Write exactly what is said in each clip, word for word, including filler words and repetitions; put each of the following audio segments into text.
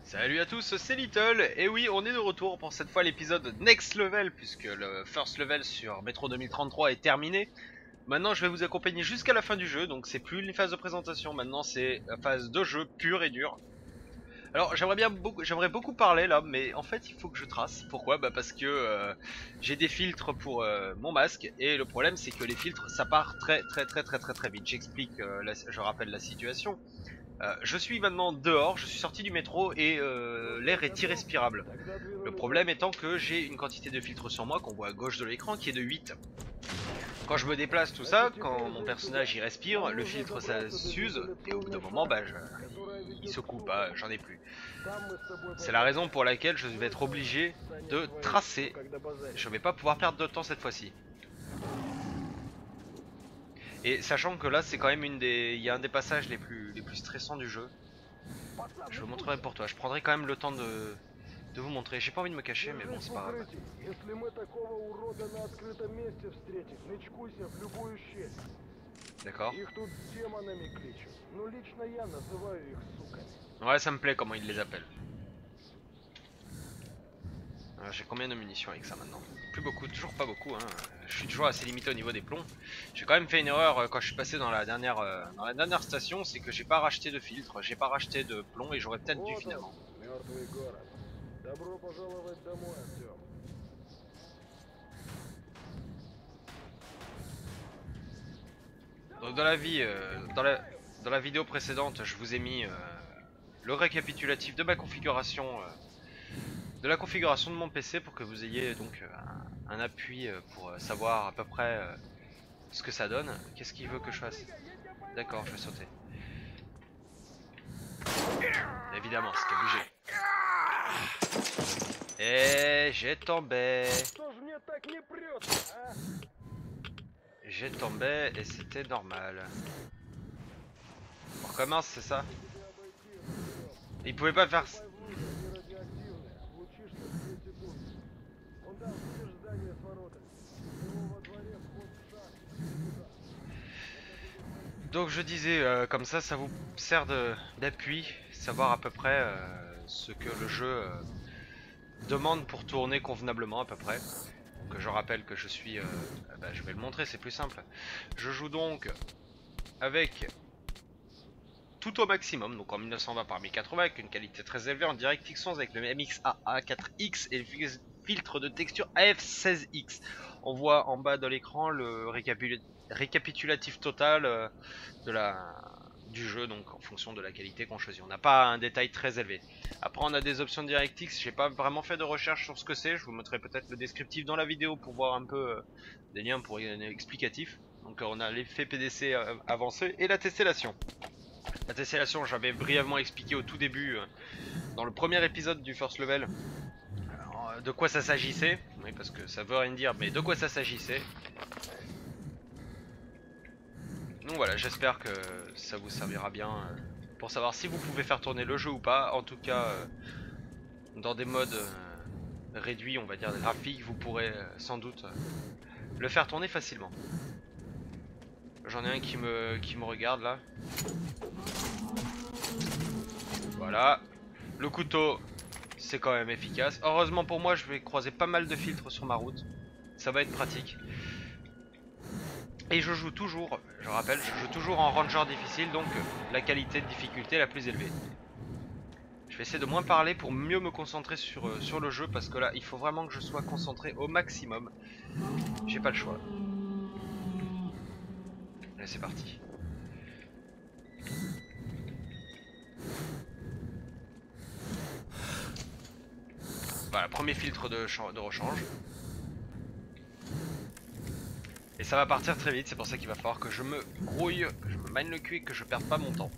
Salut à tous, c'est Little, et oui, on est de retour pour cette fois l'épisode Next Level, puisque le First Level sur Metro deux mille trente-trois est terminé. Maintenant je vais vous accompagner jusqu'à la fin du jeu, donc c'est plus une phase de présentation, maintenant c'est la phase de jeu pure et dure. Alors j'aimerais bien beaucoup, j'aimerais beaucoup parler là, mais en fait il faut que je trace. Pourquoi? Bah parce que euh, j'ai des filtres pour euh, mon masque, et le problème c'est que les filtres ça part très très très très très très vite. J'explique, euh, la- je rappelle la situation. Euh, je suis maintenant dehors, je suis sorti du métro et euh, l'air est irrespirable. Le problème étant que j'ai une quantité de filtres sur moi qu'on voit à gauche de l'écran qui est de huit. Quand je me déplace tout ça, quand mon personnage y respire, le filtre ça s'use et au bout d'un moment bah, je, il se coupe, bah, j'en ai plus. C'est la raison pour laquelle je vais être obligé de tracer. Je vais pas pouvoir perdre de temps cette fois-ci. Et sachant que là c'est quand même une des, il y a un des passages les plus, les plus stressants du jeu. Je le montrerai pour toi. Je prendrai quand même le temps de, de vous montrer. J'ai pas envie de me cacher, mais bon, c'est pas grave. D'accord. Ouais, ça me plaît comment ils les appellent. J'ai combien de munitions avec ça maintenant? Plus beaucoup, toujours pas beaucoup. Hein. Je suis toujours assez limité au niveau des plombs. J'ai quand même fait une erreur quand je suis passé dans la dernière, euh, dans la dernière station, c'est que j'ai pas racheté de filtre, j'ai pas racheté de plomb et j'aurais peut-être dû finalement. Donc dans la vie, euh, dans la, dans la vidéo précédente, je vous ai mis euh, le récapitulatif de ma configuration, euh, de la configuration de mon P C pour que vous ayez donc un, un appui pour savoir à peu près euh, ce que ça donne. Qu'est-ce qu'il veut que je fasse? D'accord, je vais sauter. Évidemment, c'était obligé. Et j'ai tombé. J'ai tombé et c'était normal. On recommence, c'est ça? Il pouvait pas faire... Donc je disais, euh, comme ça, ça vous sert d'appui, savoir à peu près euh, ce que le jeu euh, demande pour tourner convenablement à peu près. Donc je rappelle que je suis... Euh, bah, je vais le montrer, c'est plus simple. Je joue donc avec tout au maximum, donc en mille neuf cent vingt par mille quatre-vingts, avec une qualité très élevée en DirectX onze avec le M X A A quatre X et le filtre de texture A F seize X. On voit en bas de l'écran le récapitulatif total euh, de la, du jeu, donc en fonction de la qualité qu'on choisit. On n'a pas un détail très élevé. Après on a des options DirectX, j'ai pas vraiment fait de recherche sur ce que c'est, je vous mettrai peut-être le descriptif dans la vidéo pour voir un peu euh, des liens pour explicatifs. Donc euh, on a l'effet P D C euh, avancé et la tessellation. La tessellation, j'avais brièvement expliqué au tout début, euh, dans le premier épisode du First Level, euh, de quoi ça s'agissait. Oui, parce que ça veut rien dire, mais de quoi ça s'agissait. Donc voilà, j'espère que ça vous servira bien euh, pour savoir si vous pouvez faire tourner le jeu ou pas. En tout cas, euh, dans des modes euh, réduits, on va dire graphiques, vous pourrez euh, sans doute euh, le faire tourner facilement. J'en ai un qui me, qui me regarde là. Voilà. Le couteau, c'est quand même efficace. Heureusement pour moi, je vais croiser pas mal de filtres sur ma route. Ça va être pratique. Et je joue toujours, je rappelle, je joue toujours en ranger difficile, donc la qualité de difficulté la plus élevée. Je vais essayer de moins parler pour mieux me concentrer sur, euh, sur le jeu, parce que là, il faut vraiment que je sois concentré au maximum. J'ai pas le choix. Allez, c'est parti. Voilà, premier filtre de, de rechange. Et ça va partir très vite, c'est pour ça qu'il va falloir que je me grouille, que je me mine le cul et que je perde pas mon temps.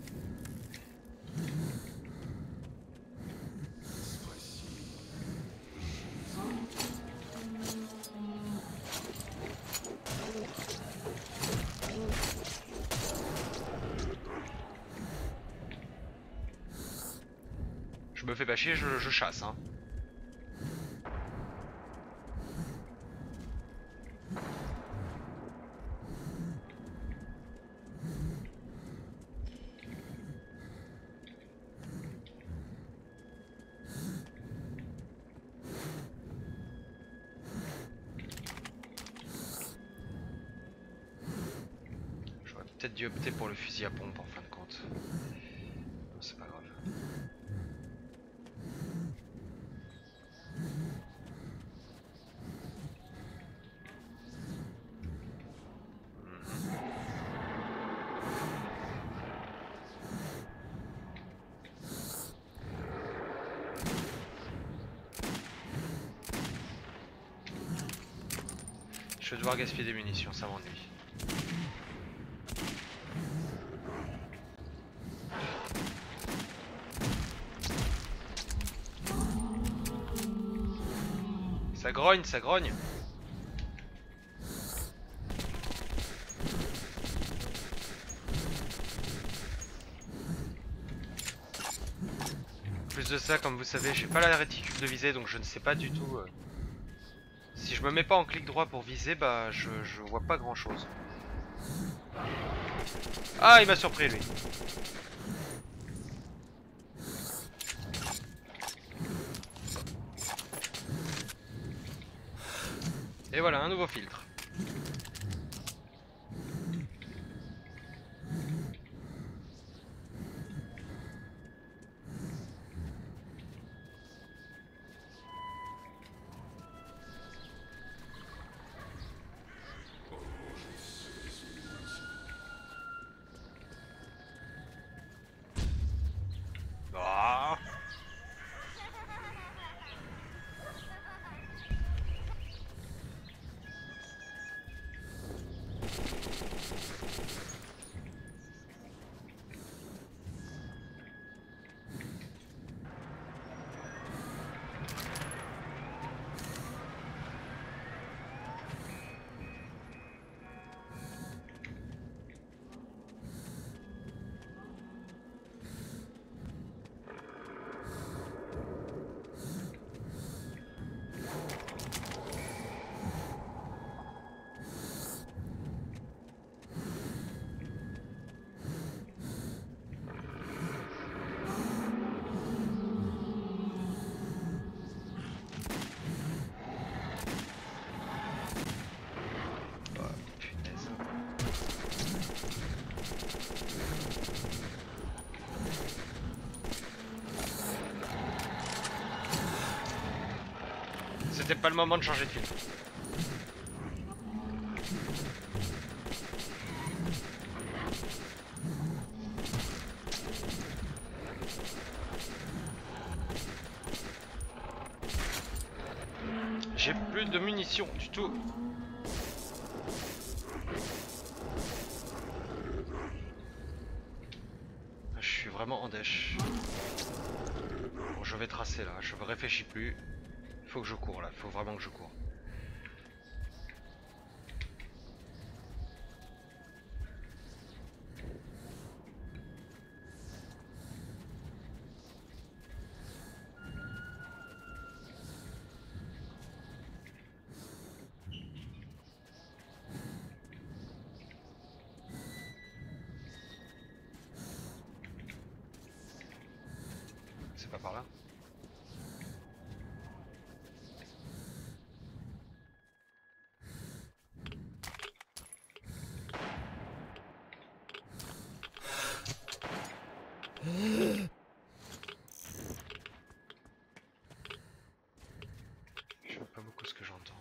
Je me fais pas chier, je, je chasse, hein. peut-être dû opter pour le fusil à pompe en fin de compte. Non, c'est pas grave. Je vais devoir gaspiller des munitions, ça m'ennuie. Ça grogne, ça grogne. En plus de ça, comme vous savez, j'ai pas la réticule de visée, donc je ne sais pas du tout... Euh... Si je me mets pas en clic droit pour viser, bah je, je vois pas grand chose. Ah, il m'a surpris lui. Et voilà, un nouveau filtre. Ah. C'était pas le moment de changer de filtre. J'ai plus de munitions du tout. Je suis vraiment en dèche. Bon, je vais tracer là, je ne réfléchis plus. Il faut que je cours là, il faut vraiment que je cours. C'est pas par là? Je vois pas beaucoup ce que j'entends.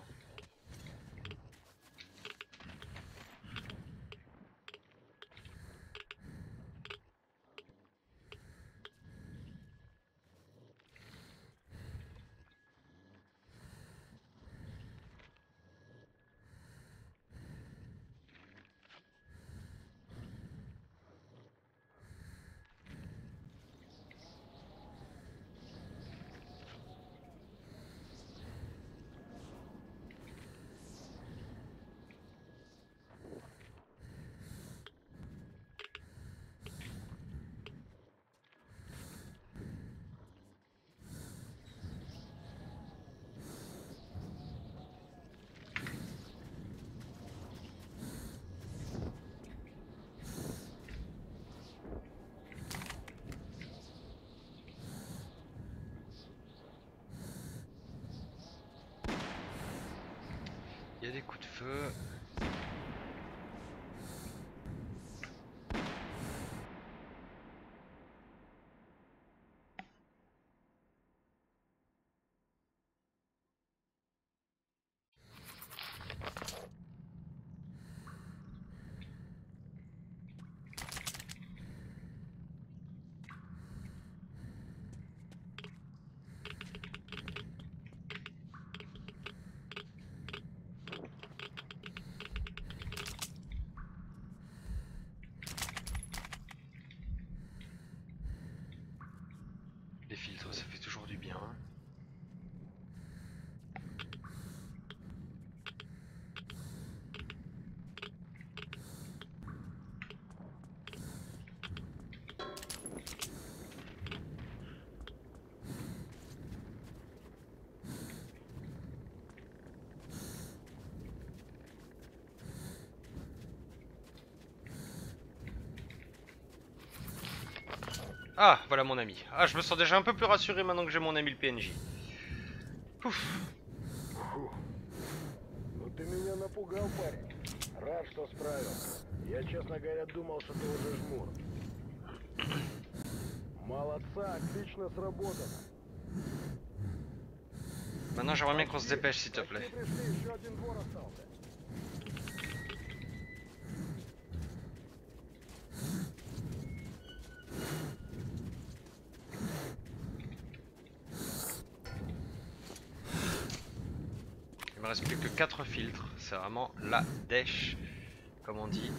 Il y a des coups de feu. filtres, ça fait toujours du bien. Ah, voilà mon ami. Ah, je me sens déjà un peu plus rassuré maintenant que j'ai mon ami le P N J. Ouf. Ну ты меня напугал, парень. Рад, что справился. Я, честно говоря, думал, что ты уже жмур. Молодца, отлично сработано. Maintenant j'aimerais bien qu'on se dépêche s'il te plaît. Почти пришли, еще один двор остался. Il me reste plus que quatre filtres, c'est vraiment la dèche, comme on dit.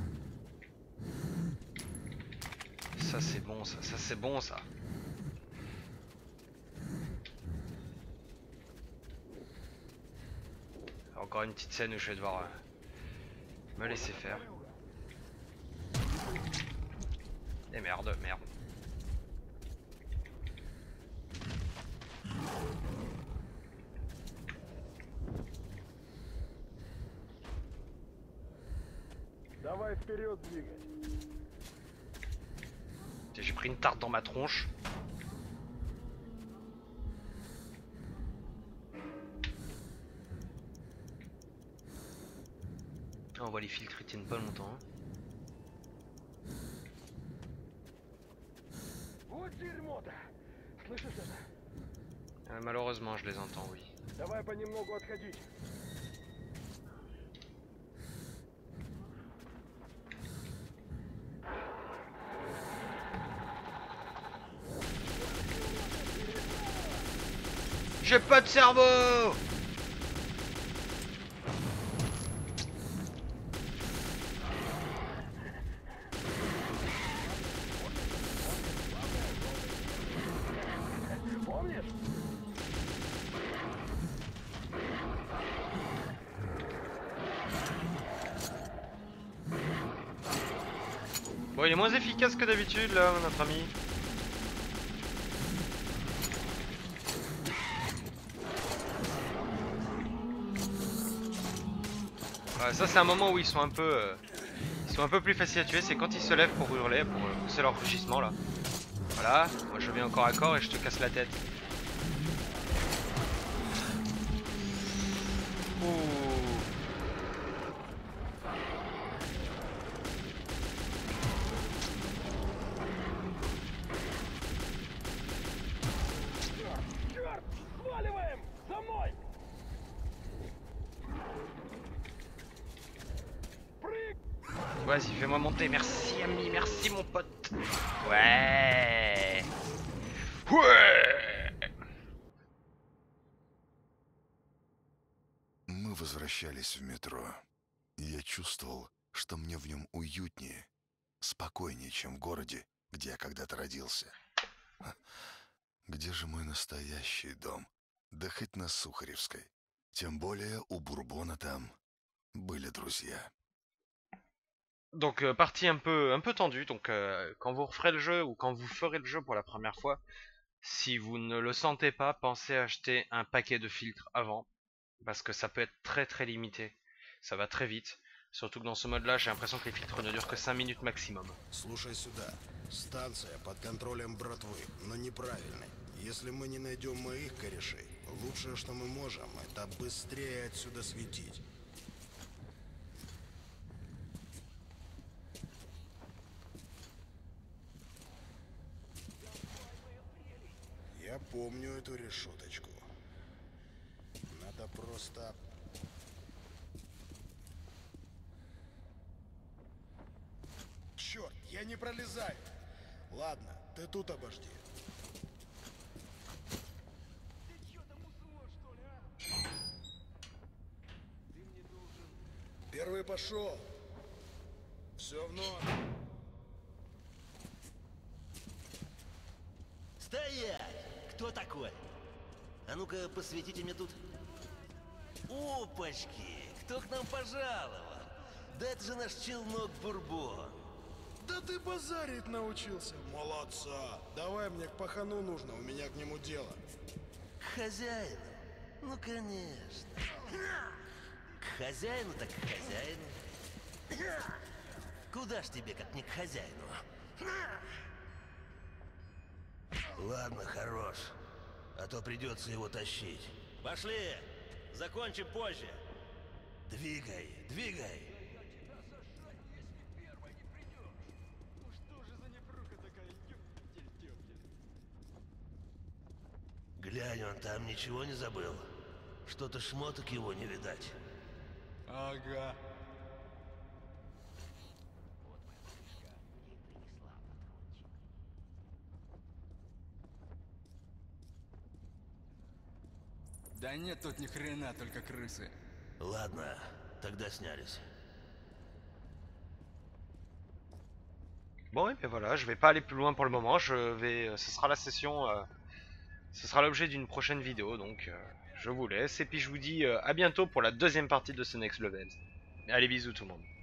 Ça c'est bon ça, ça c'est bon ça. Encore une petite scène où je vais devoir euh, me laisser faire. Et merde, merde. Давай вперед двигай. J'ai pris une tarte dans ma tronche. Ah, on voit les filtres, ils tiennent pas longtemps. Вот дерьмо-то. Слышишь это? Euh, malheureusement, je les entends, oui. Давай понемногу отходить. J'ai pas de cerveau! Помнишь? Bon, il est moins efficace que d'habitude là, notre ami. Ouais, ça c'est un moment où ils sont un peu, euh, ils sont un peu plus faciles à tuer, c'est quand ils se lèvent pour hurler, pour euh, pousser leur rugissement là. Voilà, moi je viens encore à corps et je te casse la tête. Ouh. Черт! Сваливаем! За мной! Прыг! Vas-y, fais-moi monter, merci ami, merci mon pote. Ouais. Ouais. Мы возвращались в метро, и я чувствовал, что мне в нем уютнее, спокойнее, чем в городе, где я когда-то родился. Где же мой настоящий дом? Да хоть на Сухаревской. Тем более у Бурбона там были друзья. Donc euh, partie un peu un peu tendue. Donc euh, quand vous referez le jeu ou quand vous ferez le jeu pour la première fois, si vous ne le sentez pas, pensez à acheter un paquet de filtres avant, parce que ça peut être très très limité. Ça va très vite. Surtout que dans ce mode-là, j'ai l'impression que les filtres ne durent que cinq minutes maximum. Слушай сюда. Станция под контролем братвы, но неправильной. Если мы не найдем моих корешей, лучшее, что мы можем, это быстрее отсюда светить. Я помню эту решеточку. Надо просто... Черт, я не пролезаю. Ладно, ты тут обожди. Первый пошел. Все в норме. Стоять! кто такой? А ну-ка, посветите мне тут. Опачки! Кто к нам пожаловал? Да это же наш челнок Бурбон. Да ты базарить научился. Молодца. Давай, мне к пахану нужно, у меня к нему дело. К хозяину? Ну, конечно. К хозяину так к хозяину. Куда ж тебе, как не к хозяину? Ладно, хорош. А то придется его тащить. Пошли! Закончим позже. Двигай, двигай. Глянь, он там ничего не забыл. Что-то шмоток его не видать. Ага. Да нет тут ни хрена, только крысы. Ладно, тогда снялись. Bon, et bien voilà, je vais pas aller plus loin pour le moment. Je vais, ce sera la session, euh, ce sera l'objet d'une prochaine vidéo. Donc, euh, je vous laisse et puis je vous dis euh, à bientôt pour la deuxième partie de ce Next Level. Allez, bisous tout le monde.